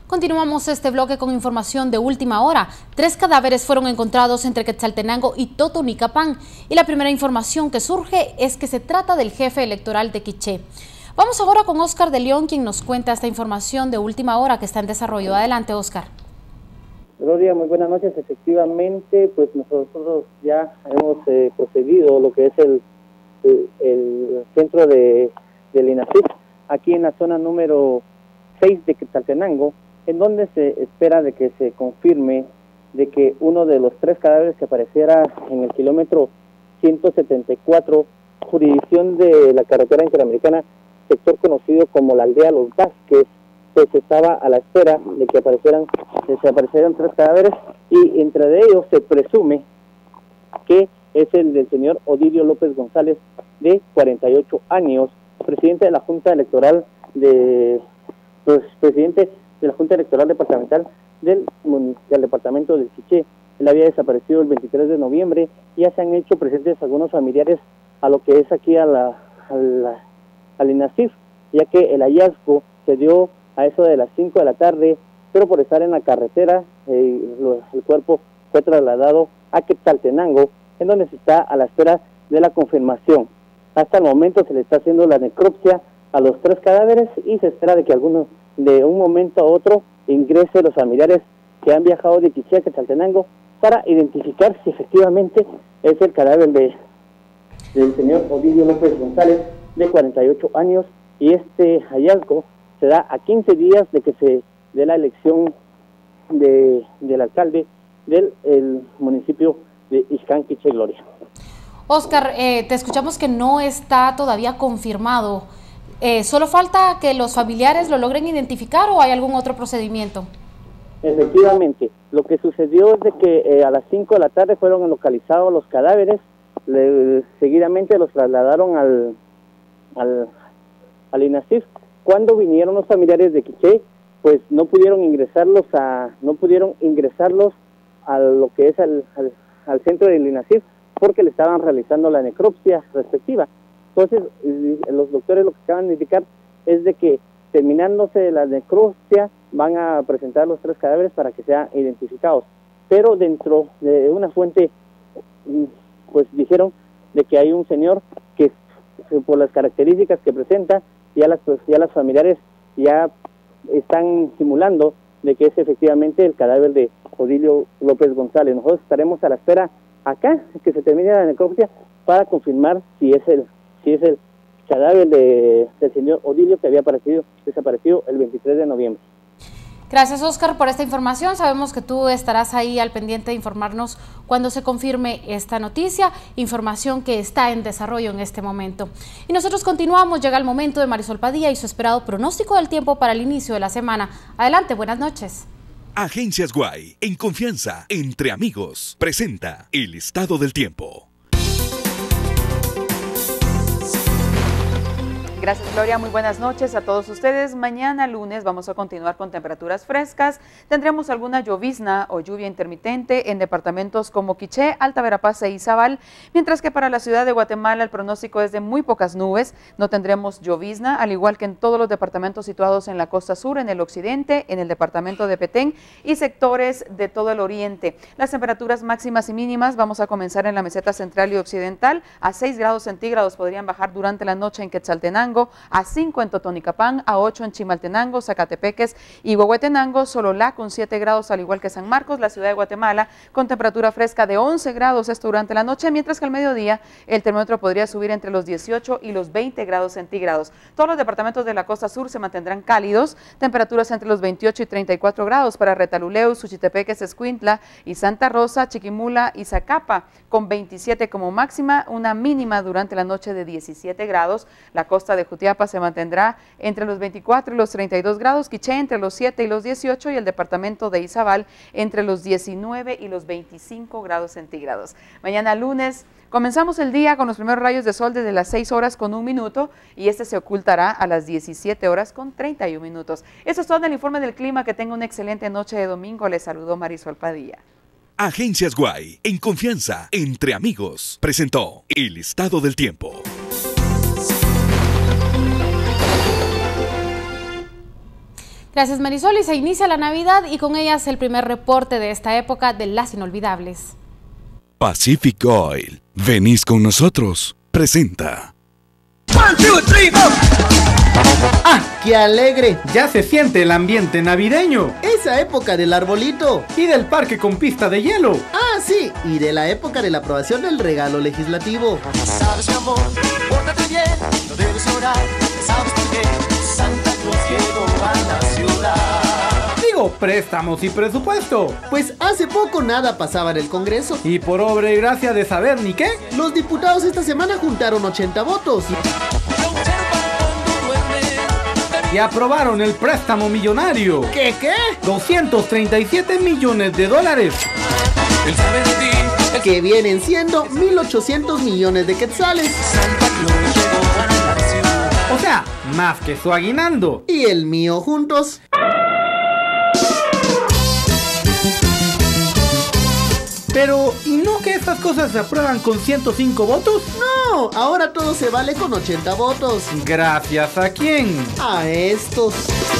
Continuamos este bloque con información de última hora. 3 cadáveres fueron encontrados entre Quetzaltenango y Totonicapán. Y la primera información que surge es que se trata del jefe electoral de Quiché. Vamos ahora con Oscar de León, quien nos cuenta esta información de última hora que está en desarrollo. Adelante, Oscar. Gloria, muy buenas noches. Efectivamente, pues nosotros ya hemos procedido lo que es el centro del INASIF, aquí en la zona número 6 de Quetzaltenango, en donde se espera de que se confirme de que uno de los 3 cadáveres que apareciera en el kilómetro 174, jurisdicción de la carretera interamericana, sector conocido como la aldea Los Vázquez, pues estaba a la espera de que aparecieran 3 cadáveres, y entre de ellos se presume que es el del señor Odilio López González, de 48 años, presidente de la Junta Electoral Departamental del departamento del Quiché. Él había desaparecido el 23 de noviembre y ya se han hecho presentes algunos familiares a lo que es aquí al INASIF, ya que el hallazgo se dio a eso de las 5 de la tarde, pero por estar en la carretera, el cuerpo fue trasladado a Quetzaltenango, en donde se está a la espera de la confirmación. Hasta el momento se le está haciendo la necropsia a los 3 cadáveres y se espera de que algunos de un momento a otro ingrese los familiares que han viajado de Quiché a Quetzaltenango para identificar si efectivamente es el cadáver del señor Odilio López González, de 48 años, y este hallazgo se da a 15 días de que se dé la elección del alcalde del municipio de Ixcán, Quiché, Gloria. Oscar, te escuchamos que no está todavía confirmado. ¿Solo falta que los familiares lo logren identificar o hay algún otro procedimiento? Efectivamente, lo que sucedió es de que a las 5 de la tarde fueron localizados los cadáveres, seguidamente los trasladaron al INASIF. Cuando vinieron los familiares de Quiché, pues no pudieron ingresarlos a lo que es al centro del INASIF, porque le estaban realizando la necropsia respectiva. Entonces, los doctores lo que acaban de indicar es de que, terminándose la necropsia, van a presentar los 3 cadáveres para que sean identificados. Pero dentro de una fuente, pues dijeron de que hay un señor que, por las características que presenta, ya las familiares ya están simulando de que es efectivamente el cadáver de Odilio López González. Nosotros estaremos a la espera acá que se termine la necropsia para confirmar si es el cadáver del señor Odilio, que había desaparecido el 23 de noviembre. Gracias, Oscar, por esta información. Sabemos que tú estarás ahí al pendiente de informarnos cuando se confirme esta noticia, información que está en desarrollo en este momento. Y nosotros continuamos, llega el momento de Marisol Padilla y su esperado pronóstico del tiempo para el inicio de la semana. Adelante, buenas noches. Agencias Guay, en confianza, entre amigos, presenta el estado del tiempo. Gracias, Gloria. Muy buenas noches a todos ustedes. Mañana lunes vamos a continuar con temperaturas frescas. Tendremos alguna llovizna o lluvia intermitente en departamentos como Quiché, Alta Verapaz e Izabal, mientras que para la ciudad de Guatemala el pronóstico es de muy pocas nubes. No tendremos llovizna, al igual que en todos los departamentos situados en la costa sur, en el occidente, en el departamento de Petén y sectores de todo el oriente. Las temperaturas máximas y mínimas vamos a comenzar en la meseta central y occidental. A 6 grados centígrados podrían bajar durante la noche en Quetzaltenango, a 5 en Totonicapán, a 8 en Chimaltenango, Zacatepeques y Huehuetenango, Sololá con 7 grados, al igual que San Marcos, la ciudad de Guatemala, con temperatura fresca de 11 grados esto durante la noche, mientras que al mediodía el termómetro podría subir entre los 18 y los 20 grados centígrados. Todos los departamentos de la costa sur se mantendrán cálidos, temperaturas entre los 28 y 34 grados para Retaluleu, Suchitepeques, Escuintla y Santa Rosa, Chiquimula y Zacapa, con 27 como máxima, una mínima durante la noche de 17 grados. La costa de Jutiapa se mantendrá entre los 24 y los 32 grados, Quiché entre los 7 y los 18 y el departamento de Izabal entre los 19 y los 25 grados centígrados. Mañana lunes comenzamos el día con los primeros rayos de sol desde las 6 horas con 1 minuto y este se ocultará a las 17 horas con 31 minutos. Eso es todo en el informe del clima. Que tenga una excelente noche de domingo. Les saludó Marisol Padilla. Agencias Guay, en confianza, entre amigos, presentó el estado del tiempo. Gracias, Marisol, y se inicia la Navidad y con ellas el primer reporte de esta época de las inolvidables. Pacific Oil, venís con nosotros, presenta. 1, 2, 3, 4. ¡Ah, qué alegre! Ya se siente el ambiente navideño. Esa época del arbolito. Y del parque con pista de hielo. Ah, sí, y de la época de la aprobación del regalo legislativo. Sabes, mi amor, pórtate bien, no debes llorar. ¿Sabes por qué? Santa Claus llegó a la ciudad. Digo, préstamos y presupuesto. Pues hace poco nada pasaba en el Congreso. Y por obra y gracia de saber ni qué, los diputados esta semana juntaron 80 votos. Y aprobaron el préstamo millonario. ¿Qué? 237 millones de dólares. Él sabe de ti, que vienen siendo 1.800 millones de quetzales. Santa Claus llegó a la ciudad. O sea, más que su aguinaldo. Y el mío juntos. Pero, ¿y no que estas cosas se aprueban con 105 votos? No, ahora todo se vale con 80 votos. ¿Gracias a quién? A estos.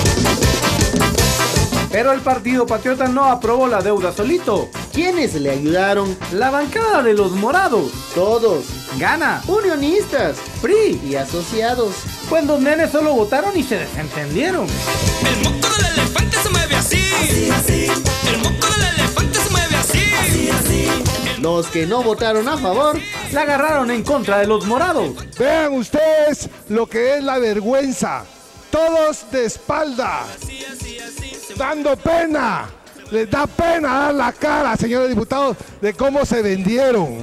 Pero el Partido Patriota no aprobó la deuda solito. ¿Quiénes le ayudaron? La bancada de los morados. Todos. Gana. Unionistas. PRI. Y asociados. Pues los nenes solo votaron y se desentendieron. El moco del elefante se mueve así. Así. El moco del elefante se mueve así. Así. Los que no votaron a favor la agarraron en contra de los morados. Vean ustedes lo que es la vergüenza. Todos de espalda. Dando pena. Les da pena dar la cara, señores diputados, de cómo se vendieron.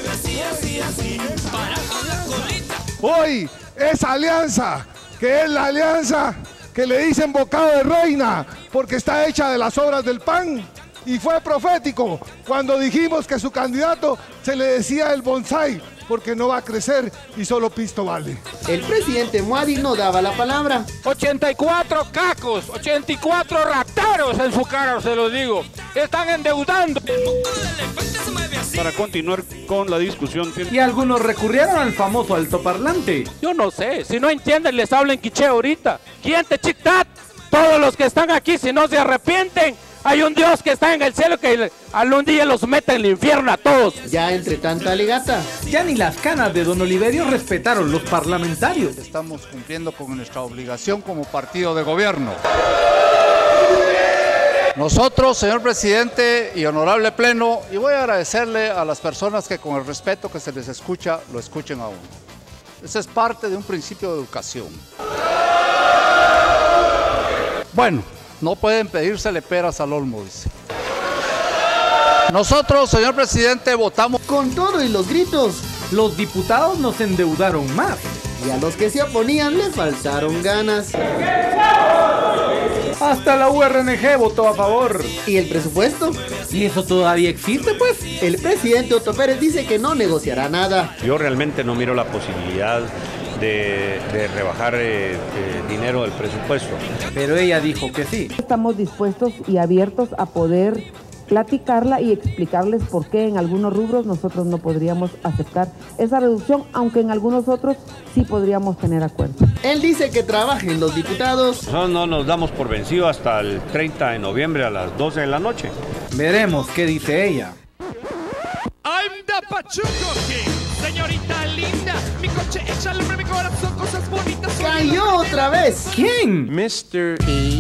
Hoy esa alianza, que es la alianza que le dicen bocado de reina, porque está hecha de las obras del PAN. Y fue profético cuando dijimos que su candidato se le decía el bonsái, porque no va a crecer y solo pisto vale. El presidente Muadi no daba la palabra. 84 cacos, 84 rateros en su cara, se los digo. Están endeudando. Para continuar con la discusión. Y algunos recurrieron al famoso altoparlante. Yo no sé, si no entienden les hablo en quiché ahorita. ¿Quién te chictat? Todos los que están aquí, si no se arrepienten, hay un Dios que está en el cielo que algún día los mete en el infierno a todos. Ya entre tanta alegata. Ya ni las canas de don Oliverio respetaron los parlamentarios. Estamos cumpliendo con nuestra obligación como partido de gobierno. Nosotros, señor presidente y honorable pleno, y voy a agradecerle a las personas que con el respeto que se les escucha, lo escuchen a uno. Ese es parte de un principio de educación. Bueno, no pueden pedírsele peras al olmo, dice. Nosotros, señor presidente, votamos con todo y los gritos. Los diputados nos endeudaron más. Y a los que se oponían les faltaron ganas. Hasta la URNG votó a favor. ¿Y el presupuesto? ¿Y eso todavía existe, pues? El presidente Otto Pérez dice que no negociará nada. Yo realmente no miro la posibilidad de rebajar dinero del presupuesto. Pero ella dijo que sí. Estamos dispuestos y abiertos a poder platicarla y explicarles por qué en algunos rubros nosotros no podríamos aceptar esa reducción, aunque en algunos otros sí podríamos tener acuerdo. Él dice que trabajen los diputados. No nos damos por vencido hasta el 30 de noviembre a las 12 de la noche. Veremos qué dice ella. I'm the Pachuco King, señorita linda. Mi coche echa al hombre, mi corazón, cosas bonitas. ¡Cayó otra vez! ¿Quién? Mr.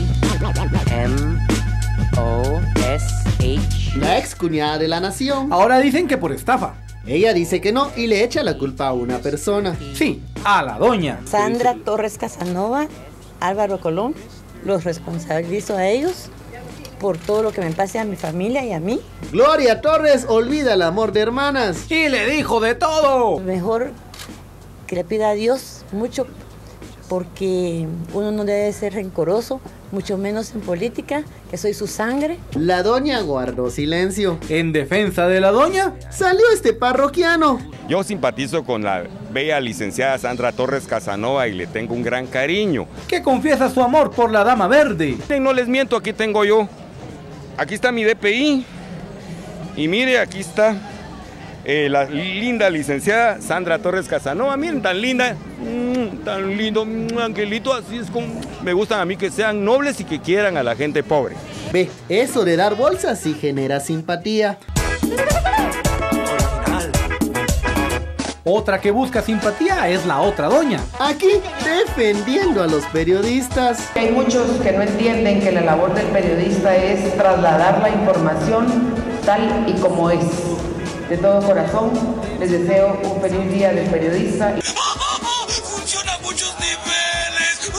T-M-O-S-H. La ex cuñada de la nación. Ahora dicen que por estafa. Ella dice que no y le echa la culpa a una persona. Sí, a la doña. Sandra Torres Casanova, Álvaro Colón, los responsabilizo a ellos por todo lo que me pase a mi familia y a mí. Gloria Torres olvida el amor de hermanas. Y le dijo de todo. Mejor que le pida a Dios mucho, porque uno no debe ser rencoroso, mucho menos en política, que soy su sangre. La doña guardó silencio. En defensa de la doña salió este parroquiano. Yo simpatizo con la bella licenciada Sandra Torres Casanova y le tengo un gran cariño. Que confiesa su amor por la dama verde. No les miento, aquí tengo yo. Aquí está mi DPI. Y mire, aquí está la linda licenciada Sandra Torres Casanova. Miren, tan linda, tan lindo, angelito, así es como me gustan a mí, que sean nobles y que quieran a la gente pobre. Ve, eso de dar bolsas sí genera simpatía. Otra que busca simpatía es la otra doña. Aquí defendiendo a los periodistas. Hay muchos que no entienden que la labor del periodista es trasladar la información tal y como es. De todo corazón, les deseo un feliz día del periodista. ¡Funciona a muchos niveles!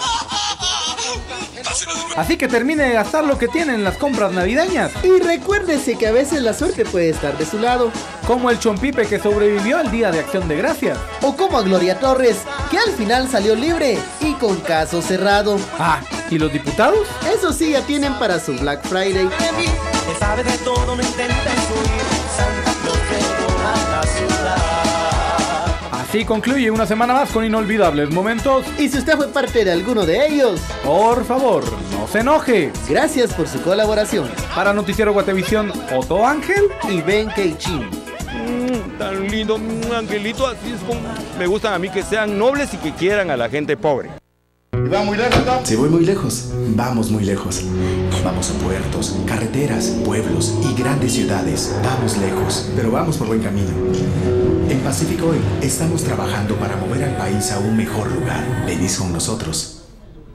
Así que termine de gastar lo que tiene en las compras navideñas. Y recuérdese que a veces la suerte puede estar de su lado. Como el Chompipe que sobrevivió al Día de Acción de Gracias. O como a Gloria Torres, que al final salió libre y con caso cerrado. Ah, ¿y los diputados? Eso sí, ya tienen para su Black Friday. Que sabe de todo, no intenta influir. Santa Claus llegó a la ciudad. Así concluye una semana más con inolvidables momentos. Y si usted fue parte de alguno de ellos, por favor, no se enoje. Gracias por su colaboración. Para Noticiero Guatevisión, Otto Ángel y Ben Keichin. Tan lindo, angelito, así es como me gustan a mí, que sean nobles y que quieran a la gente pobre. ¿Va muy lejos, no? Si voy muy lejos, vamos muy lejos. Vamos a puertos, carreteras, pueblos y grandes ciudades. Vamos lejos, pero vamos por buen camino. En Pacífico Oil estamos trabajando para mover al país a un mejor lugar. Venís con nosotros.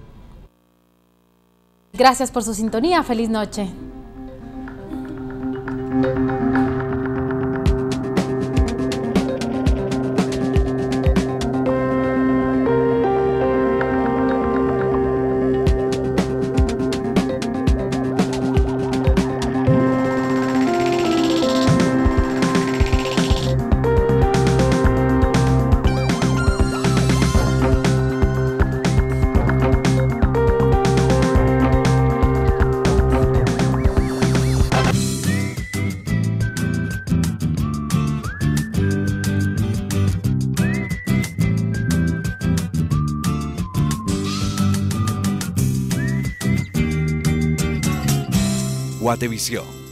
Gracias por su sintonía. Feliz noche. Guatevisión.